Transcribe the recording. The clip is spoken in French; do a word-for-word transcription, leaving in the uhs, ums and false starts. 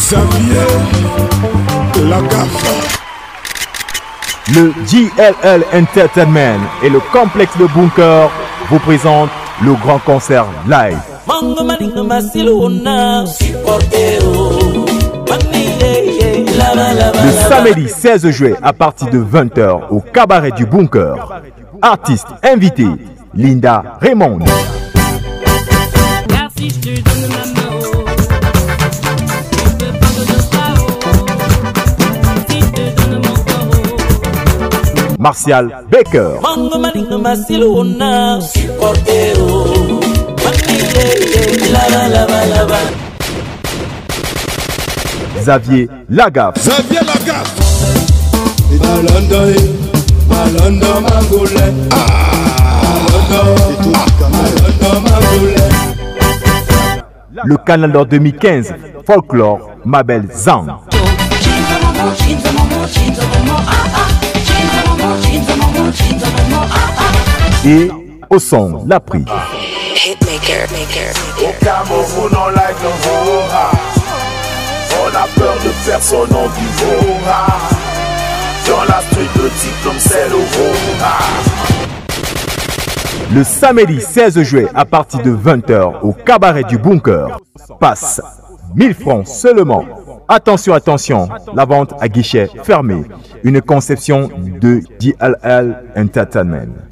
Xavier Lagaffe. Le J L L Entertainment et le complexe de Bunker vous présentent le grand concert live. Le samedi seize juillet à partir de vingt heures au cabaret du Bunker. Artistes invités, Linda Raymond. Martial Baker. Xavier Lagaffe. Xavier Lagaffe. Le Canal d'Or deux mille quinze, Folklore, Mabel Zang. Et au son, la prise. Hitmaker. Au Cameroun, on like le Vora. On a peur de personne, on dit Vora. Dans la street, le diplôme, c'est le Vora. Le samedi seize juillet à partir de vingt heures au cabaret du Bunker. Passe mille francs seulement. Attention, attention, la vente à guichet fermé. Une conception de J L L Entertainment.